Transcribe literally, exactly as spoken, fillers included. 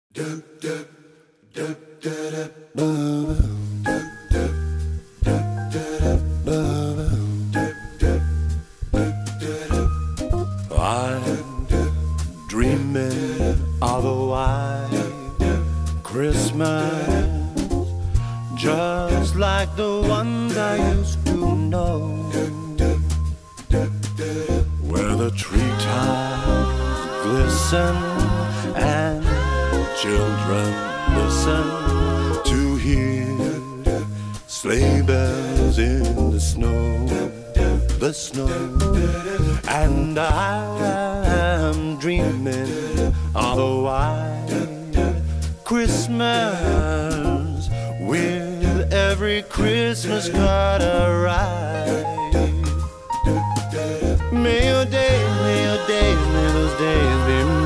I'm dreaming of a white Christmas, just like the ones I used to know, where the treetops glisten and children listen to hear sleigh bells in the snow, the snow. And I am dreaming of a white Christmas, with every Christmas card I write. May your days, may your days, may those days be